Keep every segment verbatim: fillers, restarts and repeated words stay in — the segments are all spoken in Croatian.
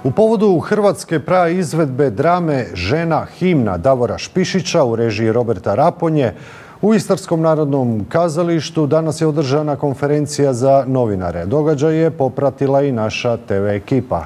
U povodu hrvatske praizvedbe drame Žena himna Davora Špišića u režiji Roberta Raponje u Istarskom narodnom kazalištu danas je održana konferencija za novinare. Događaj je popratila i naša te ve ekipa.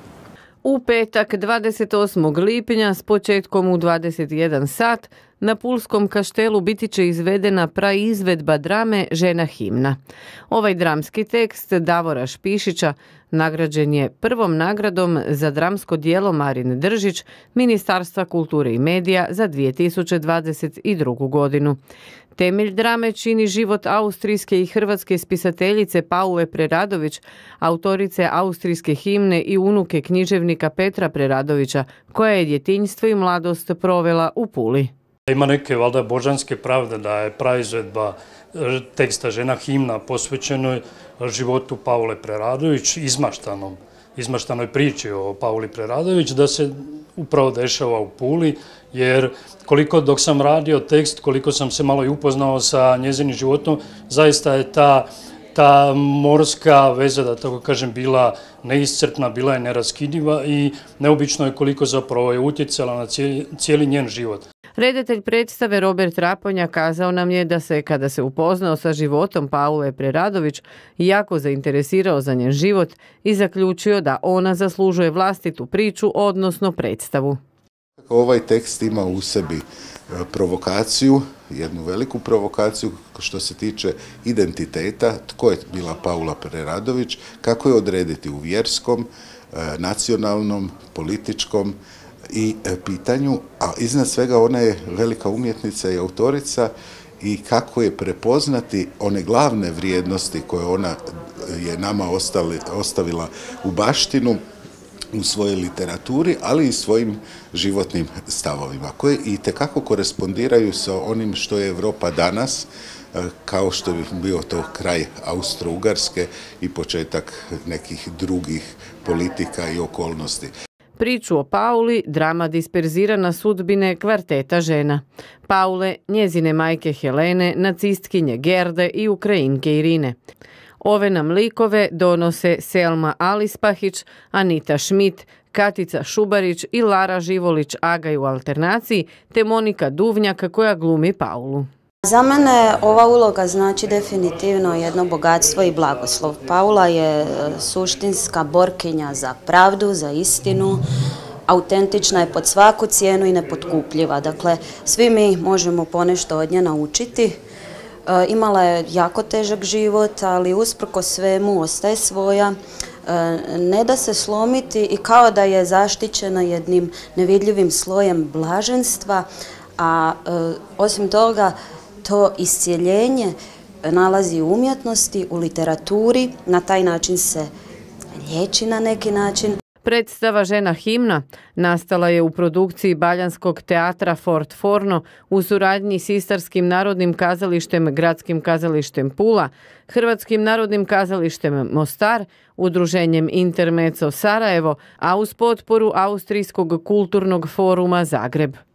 U petak dvadeset osmog lipnja s početkom u dvadeset jedan sat na Pulskom kaštelu biti će izvedena praizvedba drame Žena himna. Ovaj dramski tekst Davora Špišića nagrađen je prvom nagradom za dramsko djelo Marine Držić Ministarstva kulture i medija za dvije tisuće dvadeset drugu. godinu. Temelj drame čini život austrijske i hrvatske spisateljice Paule Preradović, autorice austrijske himne i unuke književnika Petra Preradovića, koja je djetinjstvo i mladost provela u Puli. Ima neke valjda božanske pravde da je praizvedba teksta Žena himna posvećenoj životu Paule Preradović, izmaštanom, izmaštanoj priči o Pauli Preradović, da se upravo dešava u Puli, jer koliko dok sam radio tekst, koliko sam se malo i upoznao sa njezinim životom, zaista je ta, ta morska veza, da tako kažem, bila neiscrpna, bila je neraskidiva i neobično je koliko zapravo je utjecala na cijeli, cijeli njen život. Redatelj predstave Robert Raponja kazao nam je da se, kada se upoznao sa životom Paule Preradović, jako zainteresirao za njen život i zaključio da ona zaslužuje vlastitu priču, odnosno predstavu. Ovaj tekst ima u sebi provokaciju, jednu veliku provokaciju što se tiče identiteta, tko je bila Paula Preradović, kako je odrediti u vjerskom, nacionalnom, političkom i pitanju, a iznad svega ona je velika umjetnica i autorica i kako je prepoznati one glavne vrijednosti koje ona je nama ostali, ostavila u baštinu u svojoj literaturi, ali i svojim životnim stavovima, koje itekako korespondiraju sa onim što je Europa danas, kao što bi bio to kraj Austro-Ugarske i početak nekih drugih politika i okolnosti. Priču o Pauli drama disperzira na sudbine kvarteta žena. Paule, njezine majke Helene, nacistkinje Gerde i Ukrajinke Irine. Ove nam likove donose Selma Alispahić, Anita Schmidt, Katica Šubarić i Lara Živolić-Agaj u alternaciji, te Monika Duvnjak koja glumi Paulu. Za mene ova uloga znači definitivno jedno bogatstvo i blagoslov. Paula je suštinska borkinja za pravdu, za istinu, autentična je pod svaku cijenu i nepotkupljiva. Dakle, svi mi možemo ponešto od nje naučiti. Imala je jako težak život, ali usprkos svemu ostaje svoja. Ne da se slomiti i kao da je zaštićena jednim nevidljivim slojem blaženstva, a osim toga to iscijeljenje nalazi u umjetnosti, u literaturi, na taj način se liječi na neki način. Predstava Žena himna nastala je u produkciji Baljanskog teatra Fort Forno u suradnji s Istarskim narodnim kazalištem, Gradskim kazalištem Pula, Hrvatskim narodnim kazalištem Mostar, udruženjem Intermezzo Sarajevo, a uz potporu Austrijskog kulturnog foruma Zagreb.